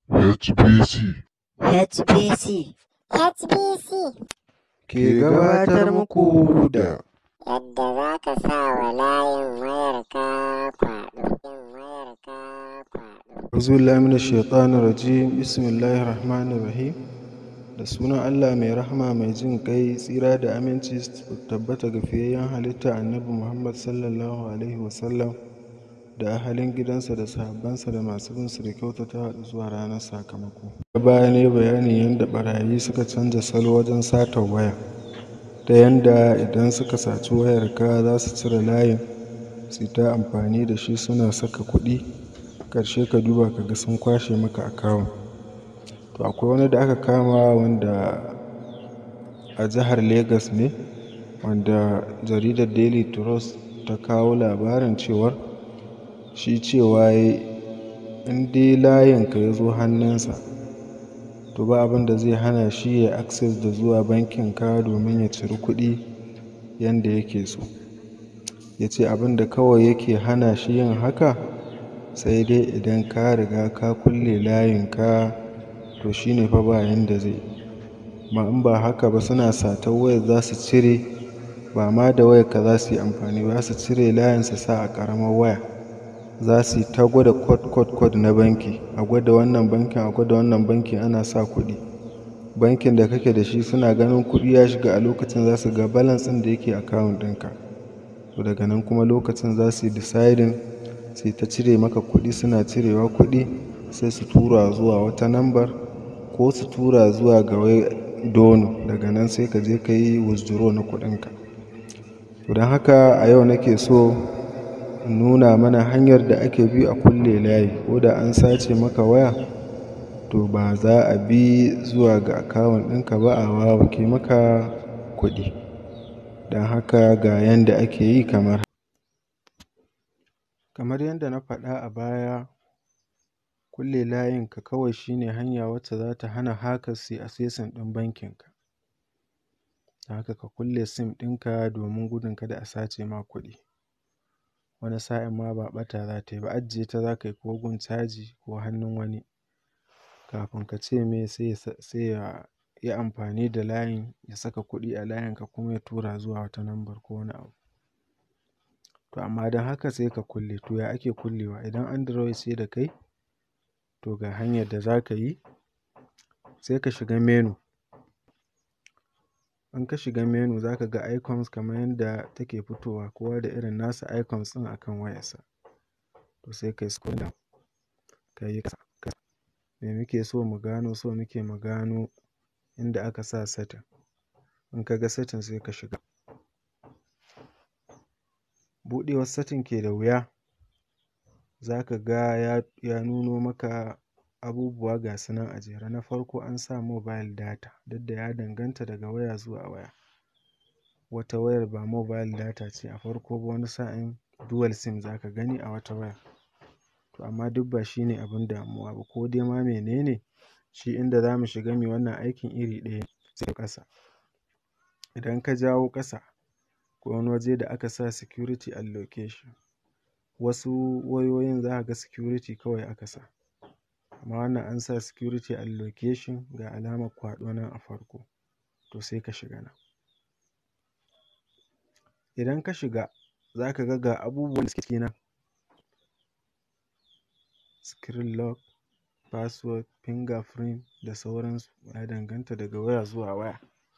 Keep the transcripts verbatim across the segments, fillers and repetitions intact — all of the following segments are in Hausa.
H B C H B C H B C ke gabatar muku da yadda za ka sa wa layin wayarka kwaɗo. wayarka kwaɗo. Auzubillahi minash shaitanir rajim. Bismillahir rahmanir rahim. Da sunan Allah mai rahama mai jin kai, tsira da aminci su tabbata ga fiyayyen halitta Annabi Muhammad sallallahu alaihi wasallam da ahalin gidansa da sahabbansa da masu bin su da kyautata zuwa ranar sakamako. Baya ne bayanin yadda barayi suka canza salo wajen satar waya, ta yanda idan suka saci wayarka za su cire layin su ta amfani da shi suna saka kuɗi, ƙarshe ka duba ka ga sun kwashe maka akawun. To akwai wani da aka kama wanda a jihar Legas ne, wanda jaridar Daily Trust ta kawo labarin cewar shi cewa in dai layinka ya zo hannunsa to ba abin da zai hana shi ya access da zuwa bankinka domin ya ciri kuɗi yadda yake so. Ya ce abin da kawai yake hana shi yin haka sai dai idan ka riga ka kulle layinka, to shi ne fa ba yanda zai. Ma in ba haka ba suna satar wayar za su cire, ba ma da wayar ka za su yi amfani ba, su cire layin su sa a ƙaramar waya, za su yi ta gwada code code code na banki, a gwada wannan bankin a gwada wannan bankin ana sa kuɗi. Bankin da kake da shi suna ganin kuɗi ya shiga a lokacin za su ga balance ɗin da yake account ɗinka. To daga nan kuma lokacin za su yi deciding sai ta cire maka kuɗi, suna cirewa kuɗi sai su tura zuwa wata lambar ko su tura zuwa ga wai dono, daga nan sai ka je ka yi withdraw na kuɗinka. To don haka a yau nake so in nuna mana hanyar da ake bi a kulle layi. Ko da an sace maka waya, to ba za a bi zuwa ga akawun ɗinka ba a wawake maka kuɗi. Don haka ga yanda ake yi kamar kamar yadda na faɗa a baya, kulle layinka kawai shine hanya wacce za ta hana hackers su yi accessing ɗin bankinka. Don haka ka kulle sim ɗinka domin gudun kada a sace ma kuɗi. Wani sa'in ma ba ɓata za ta yi ba, ajiye ta za ka yi ko gun caji ko hannun wani, kafin ka ce me sai ya yi amfani da layin ya saka kuɗi a layinka kuma ya tura zuwa wata lambar ko wani abu. To amma don haka sai ka kulle. To ya ake kullewa? Idan Android ce da kai, to ga hanyar da za ka yi. Sai ka shiga menu. In ka shiga menu za ka ga icons kamar yadda take fitowa, kowa da irin nasa icons ɗin akan wayarsa. To sai ka yi scroll down, ka yi ƙasa. Me muke so mu gano? So muke mu gano inda aka sa setting. In ka ga setting sai ka shiga. Buɗewar setting ke da wuya. Za ka ga ya, ya nuno maka abubuwa ga su nan a jere. Na farko an sa mobile data, duk da ya danganta daga waya zuwa waya. Wata wayar ba mobile data ce a farko ba, wani sa'in dual sim za ka gani a wata waya. To amma duk ba shi ne abin damuwa ba, ko dai ma menene shi, inda za mu shiga mai wannan aikin iri ɗaya. Sai ƙasa. Idan ka jawo ƙasa, ko wani waje da aka sa security and location. Wasu wayoyin za ka ga security kawai aka sa, amma wannan an sa security and location, ga alamar kwaɗo nan a farko. To sai ka shiga nan. Idan ka shiga za ka ga ga abubuwan da suke nan: screen lock, password, fingerprint da sauransu. Ya danganta daga waya zuwa waya.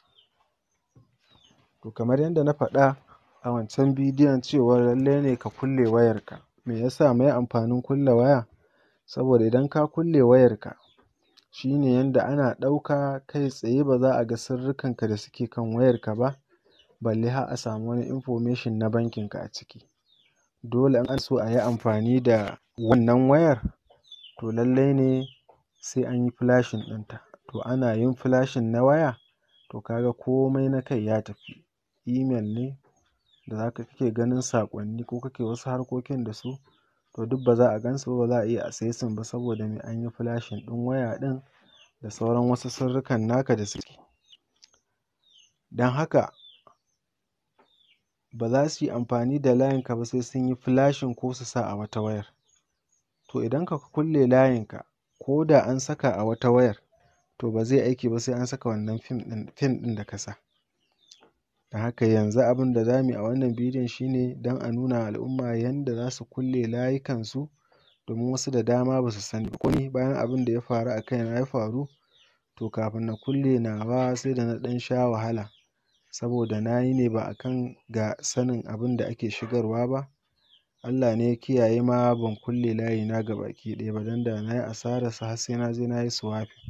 To kamar yadda na faɗa a wancan bidiyon cewa lallai ne ka kulle wayarka. Me yasa? Meye amfanin kulle waya? Saboda idan ka kulle wayarka, shine yanda ana ɗauka kai tsaye ba za a ga sirrikanka da suke kan wayarka ba, balle har a samu wani information na bankinka a ciki. Dole in ana so a yi amfani da wannan wayar, to lallai ne sai an yi flashing ɗinta. To ana yin flashing na waya, to ka ga komai na kai ya tafi. Email ne da za ka kake ganin saƙonni ko kake wasu harkokin da su, to duk ba za a gan su ba, ba za a iya accessing ba, saboda me? An yi flashing ɗin waya ɗin da sauran wasu sirrikan naka da suke. Don haka ba za su yi amfani da layinka ba sai sun yi flashing ko su sa a wata wayar. To idan ka kulle layinka, ko da an saka a wata wayar to ba zai aiki ba sai an saka wannan fim ɗin fim ɗin da ka sa. Da haka yanzu abin da za mu yi a wannan bidiyon shine don a nuna wa al'umma yanda za su kulle layukansu, domin wasu da dama ba su sani ba. Ko ni bayan abin da ya faru a kaina ya faru, to kafin na kulle nawa sai da na ɗan sha wahala, saboda na yi ne ba a kan ga sanin abin da ake shigarwa ba. Allah ne ya kiyaye ma ban kulle layina gabaki ɗaya ba, don da na yi asararsa har sai na je na yi swapping.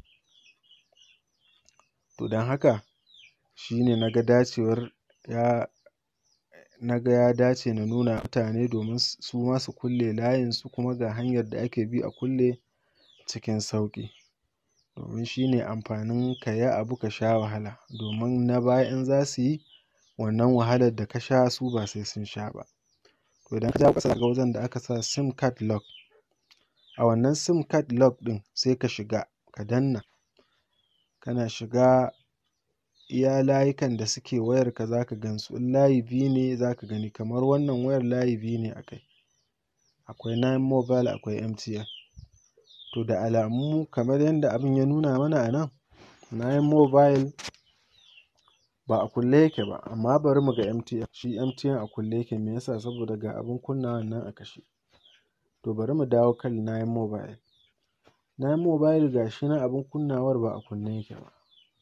To don haka shi ne na ga dacewar ya na ga ya dace na nuna mutane domin su ma su kulle layinsu, kuma ga hanyar da ake bi a kulle cikin sauƙi. Domin shi ne amfanin ka yi abu ka sha wahala, domin na baya in za su yi wannan wahalar da ka sha su ba sai sun sha ba. To idan ka jawo ƙasa ga wajen da aka sa sim card lock, a wannan sim card lock ɗin sai ka shiga ka danna. Kana shiga iya layukan da suke wayarka za ka gansu. In layi biyu ne za ka gani, kamar wannan wayar layi biyu ne a kai. Akwai Nine Mobile akwai M T N. To da alamu kamar yadda abin ya nuna mana a nan, Nine Mobile ba a kulle yake ba, amma bari mu ga M T N. Shi M T N a kulle yake, me yasa? Saboda ga abin kunnawan nan a kashe. To bari mu dawo kan Nine Mobile. Nine Mobile ga shi nan abin kunnawar ba a kunne yake ba.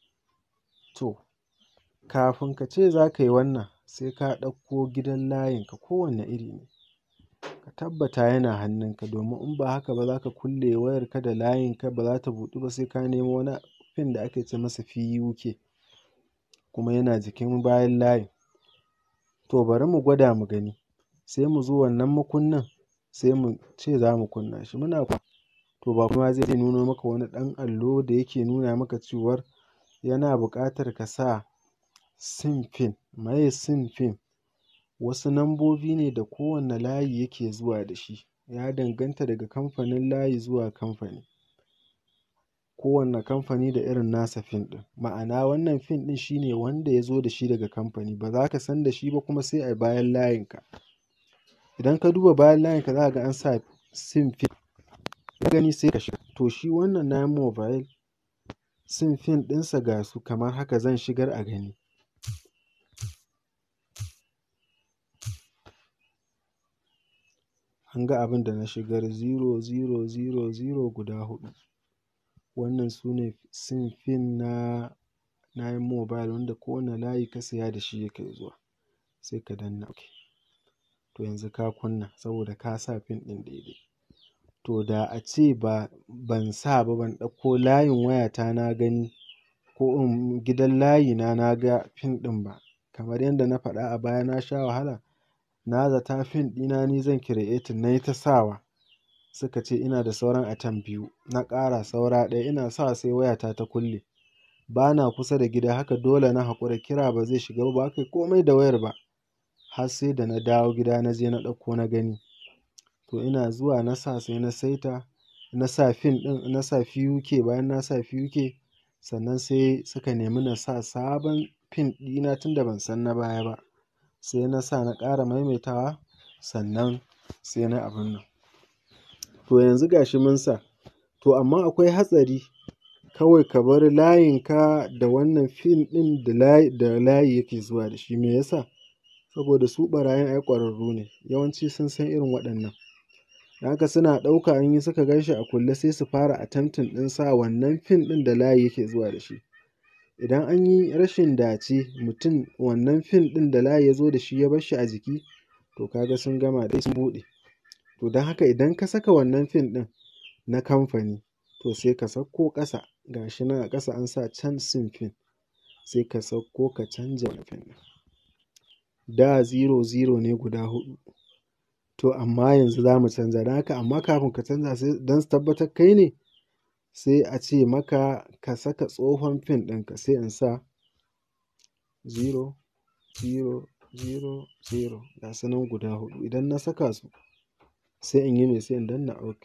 To kafin ka ce za ka yi wannan sai ka ɗauko gidan layinka kowanne iri ne, ka tabbata yana hannunka, domin in ba haka ba za ka kulle wayarka da layinka ba za ta buɗu ba, sai ka nemo wani pin da ake ce masa P U K, kuma yana jikin bayan layin. To bari mu gwada mu gani. Sai mu zo wannan makunnin sai mu ce za mu kunna shi. Muna kunna, to ba kuma zai nuno maka wani ɗan allo da yake nuna maka cewar yana buƙatar ka sa sim pin. Meye sim pin? Wasu nambobi ne da kowanne layi yake zuwa da shi, ya danganta daga kamfanin layi zuwa kamfani. Kowanne kamfani da irin nasa pin ɗin. Ma'ana wannan pin ɗin shi ne wanda ya zo da shi daga kamfani, ba za ka san da shi ba kuma sai a bayan layinka. Idan ka duba bayan layinka za ka ga an sa sim pin, ka gani sai ka shiga. To shi wannan Nine Mobile sim pin ɗinsa ga su kamar haka, zan shigar a gani. An ga abin da na shigar zero zero zero zero guda huɗu. Wannan su ne sim pin na Nine Mobile, wanda kowane layi ka siya da shi yake zuwa. Sai ka danna OK. To yanzu ka kunna saboda ka sa pin ɗin daidai. To da a ce ba ban sa ba, ban ɗauko layin wayata na gani, ko in gidan layina na ga pin ɗin ba, kamar yadda na faɗa a baya na sha wahala. Na zata pin ɗina ni zan creating, na yi ta sawa. Suka ce ina da sauran attempt biyu, na ƙara saura ɗaya, ina sawa sai wayata ta kulle. Ba na kusa da gida, haka dole na haƙura, kira ba zai shiga ba, ba kai komai da wayar ba. Har sai da na dawo gida na je na ɗauko na gani. To ina zuwa na sa sai na saita, na sa pin ɗin, na sa P U K. Bayan na sa P U K sannan sai suka nemi na sa sabon pin ɗina tunda ban san na baya ba. Sai na sa na ƙara maimaitawa, sannan sai na abun nan. To yanzu ga shi mun sa. To amma akwai hatsari, kawai ka bar layinka da wannan pin ɗin da layi da layi yake zuwa da shi. Me yasa? Saboda su ɓarayin ai ƙwararru ne, yawanci sun san irin waɗannan. Haka suna ɗauka in yi suka gan shi a kulle sai su fara attempting ɗin sa wannan pin ɗin da layi yake zuwa da shi. Idan an yi rashin dace mutum wannan pin ɗin da layi ya zo da shi ya bar shi a jiki, to kaga sun gama dai sun buɗe. To don haka idan ka saka wannan pin ɗin na kamfani, to sai ka sauko ƙasa. Ga shi nan a ƙasa an sa can sim pin. Sai ka sauko ka canja wannan pin ɗin. Da zero zero ne guda huɗu. To amma yanzu za mu canza. Don haka amma kafin ka canza sai don su tabbatar kai ne, sai a ce maka ka saka tsohon pin ɗinka. Sai in sa zero zero zero zero, ga su nan guda huɗu. Idan na saka su sai in yi mai, sai in danna OK.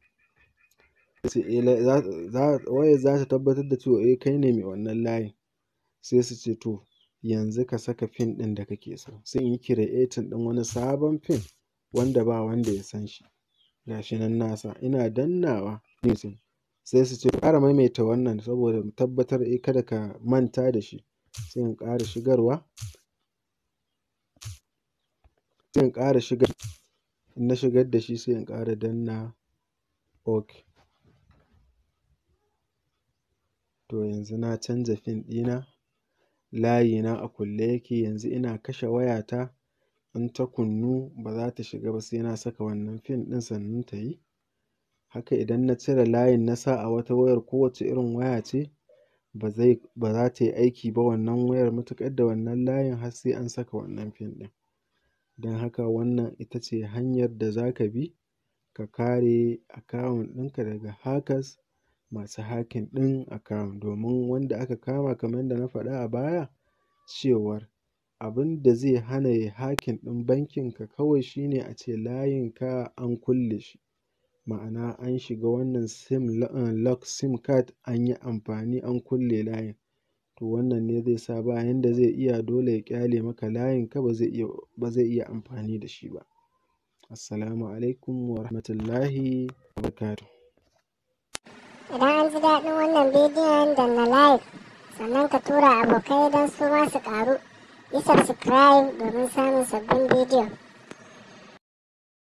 Sai wayar za ta tabbatar da cewa eh kai ne mai wannan layin. Sai su ce to yanzu ka saka pin ɗin da kake so. Sai in yi creating ɗin wani sabon pin wanda ba wanda ya san shi. Ga shi nan na sa, ina dannawa sai su ce ƙara maimaita wannan saboda mu tabbatar eh kada ka manta da shi. Sai in ƙara shigarwa, sai in ƙara shigar in na shigar da shi sai in ƙara danna OK. To yanzu na canza fin ɗina, layina a kulle yake. Yanzu ina kashe wayata, in ta kunnu ba za ta shiga ba sai na saka wannan fin ɗin sannan ta yi. Haka idan na cire layin na sa a wata wayar, kowace irin waya ce, ba zai ba za ta yi aiki ba wannan wayar matuƙar da wannan layin har sai an saka wannan fin ɗin. Don haka wannan ita ce hanyar da za ka bi ka kare akawun ɗinka daga hackers masu hacking ɗin akawun. Domin wanda aka kama kamar yadda na faɗa a baya cewar abin da zai hana ya hacking ɗin bankinka kawai shine a ce layinka an kulle shi. Ma'ana an shiga wannan sim lock sim card an yi amfani an kulle layin. To wannan ne zai sa ba yanda zai iya, dole ya ƙyale maka layinka ba zai iya ba zai iya amfani da shi ba. Assalamu alaikum wa rahmatullahi wa barakatuh. Idan an ji daɗin wannan bidiyon danna like, sannan ka tura abokai don su ma su ƙaru. Yi subscribe domin samun sabbin bidiyo.